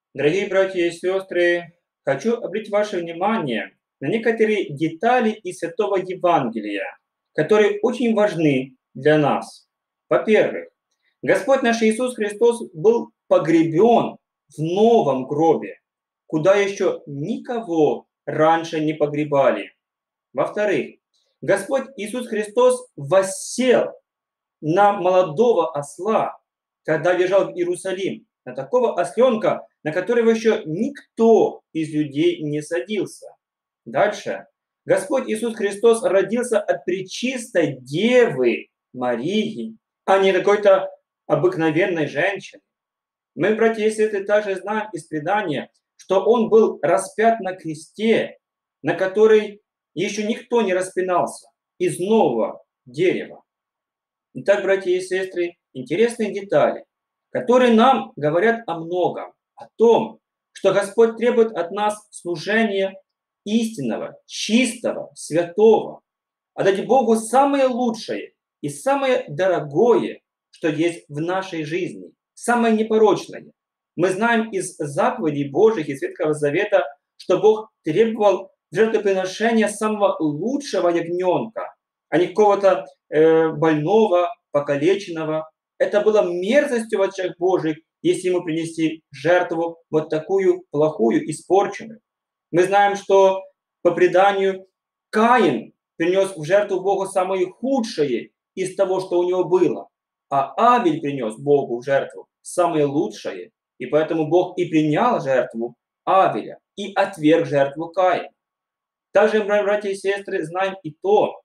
Дорогие братья и сестры, хочу обратить ваше внимание на некоторые детали из Святого Евангелия, которые очень важны для нас. Во-первых, Господь наш Иисус Христос был погребен в новом гробе, куда еще никого раньше не погребали. Во-вторых, Господь Иисус Христос воссел на молодого осла, когда въезжал в Иерусалим, на такого осленка, на которого еще никто из людей не садился. Дальше. Господь Иисус Христос родился от пречистой Девы Марии, а не какой-то обыкновенной женщины. Мы, братья и сестры, также знаем из предания, что Он был распят на кресте, на который еще никто не распинался, из нового дерева. Итак, братья и сестры, интересные детали, которые нам говорят о многом, о том, что Господь требует от нас служения истинного, чистого, святого, отдать Богу самое лучшее и самое дорогое, что есть в нашей жизни, самое непорочное. Мы знаем из заповедей Божьих, из Ветхого Завета, что Бог требовал жертвоприношения самого лучшего ягненка, а не какого-то больного, покалеченного. Это было мерзостью в очах Божьих, если ему принести жертву вот такую плохую, испорченную. Мы знаем, что по преданию Каин принес в жертву Богу самое худшее из того, что у него было, а Авель принес Богу в жертву самое лучшее, и поэтому Бог и принял жертву Авеля и отверг жертву Каина. Также, братья и сестры, знаем и то,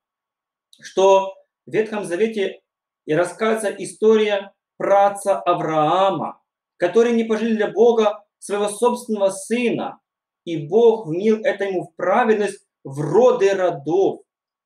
что в Ветхом Завете и рассказывается история праотца Авраама, который не пожалел для Бога своего собственного сына, и Бог внил это ему в праведность в роды родов.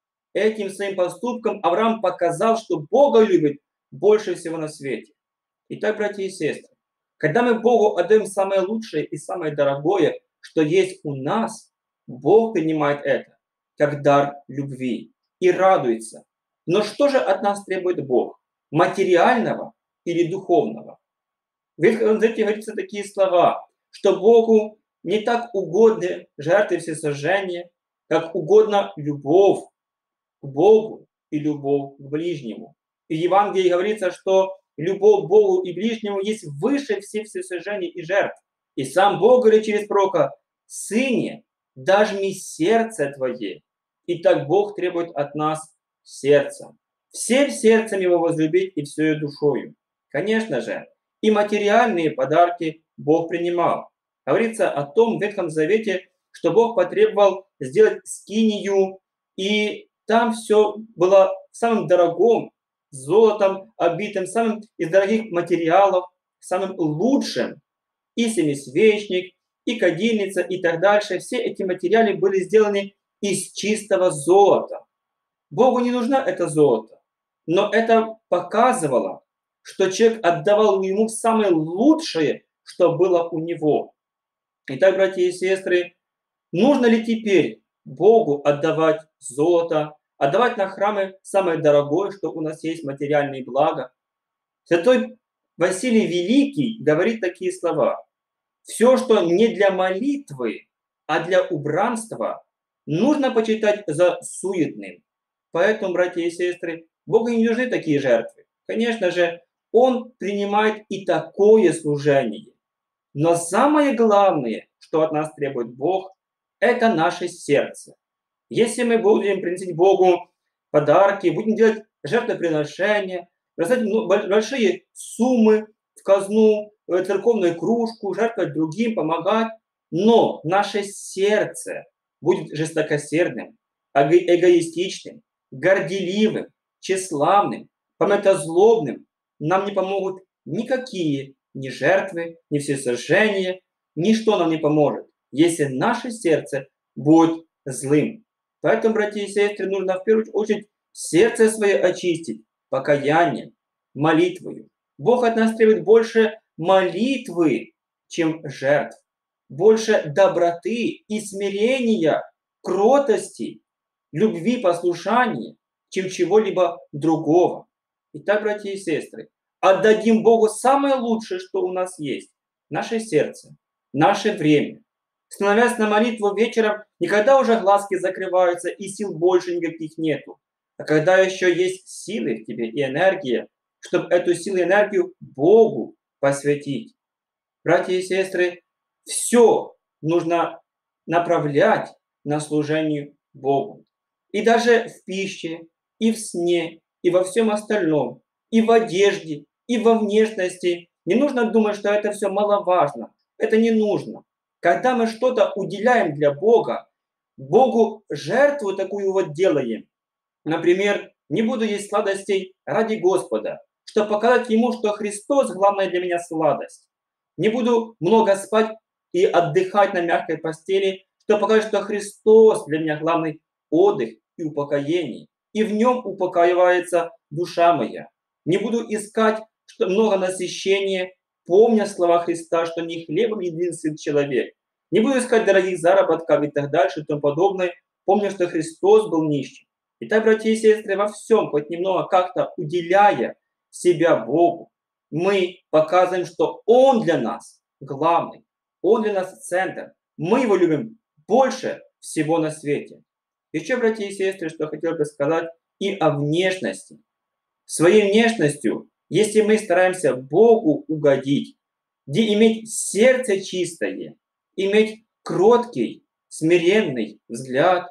Этим своим поступком Авраам показал, что Бога любит больше всего на свете. Итак, братья и сестры, когда мы Богу отдаем самое лучшее и самое дорогое, что есть у нас, Бог принимает это как дар любви и радуется. Но что же от нас требует Бог? Материального или духовного? В Ветхом Завете говорится такие слова, что Богу не так угодны жертвы всесожжения, как угодно любовь к Богу и любовь к ближнему. И в Евангелии говорится, что любовь к Богу и ближнему есть выше всех всесожжений и жертв. И сам Бог говорит через пророка: «Сыне, дажми сердце твое». И так Бог требует от нас сердца. Всем сердцем его возлюбить и всею душою. Конечно же, и материальные подарки Бог принимал. Говорится о том в Ветхом Завете, что Бог потребовал сделать скинию, и там все было самым дорогим, золотом обитым, самым из дорогих материалов, самым лучшим. И семисвечник, и кадильница, и так дальше. Все эти материалы были сделаны из чистого золота. Богу не нужно это золото, но это показывало, что человек отдавал ему самое лучшее, что было у него. Итак, братья и сестры, нужно ли теперь Богу отдавать золото, отдавать на храмы самое дорогое, что у нас есть, материальные блага? Святой Василий Великий говорит такие слова: «Все, что не для молитвы, а для убранства, нужно почитать за суетным». Поэтому, братья и сестры, Богу не нужны такие жертвы. Конечно же, Он принимает и такое служение. Но самое главное, что от нас требует Бог, это наше сердце. Если мы будем приносить Богу подарки, будем делать жертвоприношения, бросать большие суммы в казну, в церковную кружку, жертвовать другим, помогать, но наше сердце будет жестокосердным, эгоистичным, горделивым, тщеславным, памятозлобным, нам не помогут никакие ни жертвы, ни всесожжения, ничто нам не поможет, если наше сердце будет злым. Поэтому, братья и сестры, нужно в первую очередь сердце свое очистить покаянием, молитвою. Бог от нас требует больше молитвы, чем жертв, больше доброты и смирения, кротости, любви, послушания, чем чего-либо другого. Итак, братья и сестры, отдадим Богу самое лучшее, что у нас есть, наше сердце. наше время. Становясь на молитву вечером, не когда уже глазки закрываются и сил больше никаких нету, а когда еще есть силы в тебе и энергия, чтобы эту силу и энергию Богу посвятить. Братья и сестры, все нужно направлять на служение Богу. И даже в пище, и в сне, и во всем остальном, и в одежде, и во внешности. Не нужно думать, что это все маловажно. Это не нужно. Когда мы что-то уделяем для Бога, Богу жертву такую вот делаем. Например, не буду есть сладостей ради Господа, чтобы показать Ему, что Христос – главная для меня сладость. Не буду много спать и отдыхать на мягкой постели, чтобы показать, что Христос для меня главный отдых и упокоение. И в Нем упокаивается душа моя. Не буду искать много насыщения, помня слова Христа, что не хлебом единственный человек. Не буду искать дорогих заработков и так дальше и тому подобное, помня, что Христос был нищим. Итак, братья и сестры, во всем, хоть немного как-то уделяя себя Богу, мы показываем, что Он для нас главный, Он для нас центр. Мы Его любим больше всего на свете. Еще, братья и сестры, что хотел бы сказать и о внешности. Своей внешностью, если мы стараемся Богу угодить, где иметь сердце чистое, иметь кроткий, смиренный взгляд,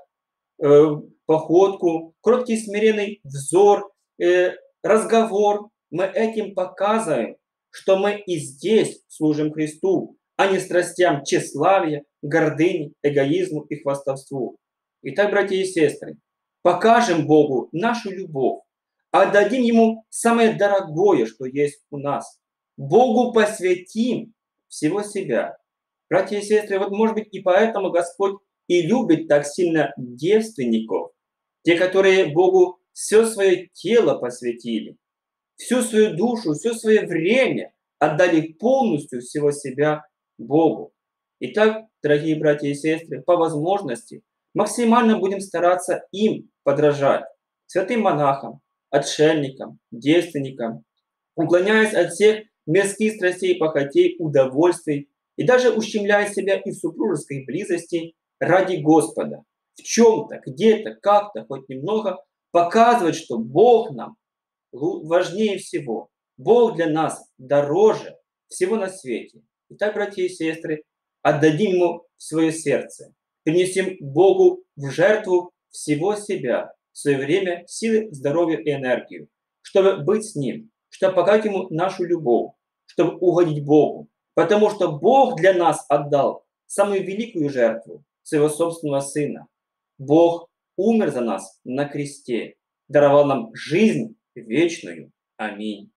походку, кроткий смиренный взор, разговор, мы этим показываем, что мы и здесь служим Христу, а не страстям тщеславия, гордыни, эгоизму и хвастовству. Итак, братья и сестры, покажем Богу нашу любовь, отдадим Ему самое дорогое, что есть у нас. Богу посвятим всего себя. Братья и сестры, вот может быть и поэтому Господь и любит так сильно девственников, те, которые Богу все свое тело посвятили, всю свою душу, все свое время отдали полностью всего себя Богу. Итак, дорогие братья и сестры, по возможности максимально будем стараться им подражать, святым монахам, отшельникам, девственникам, уклоняясь от всех мирских страстей, похотей, удовольствий и даже ущемляя себя и в супружеской близости ради Господа. В чем-то, где-то, как-то, хоть немного показывать, что Бог нам важнее всего. Бог для нас дороже всего на свете. Итак, братья и сестры, отдадим Ему свое сердце, принесем Богу в жертву всего себя, в свое время, силы, здоровье и энергию, чтобы быть с Ним, чтобы показать Ему нашу любовь, чтобы угодить Богу. Потому что Бог для нас отдал самую великую жертву, своего собственного Сына. Бог умер за нас на кресте, даровал нам жизнь вечную. Аминь.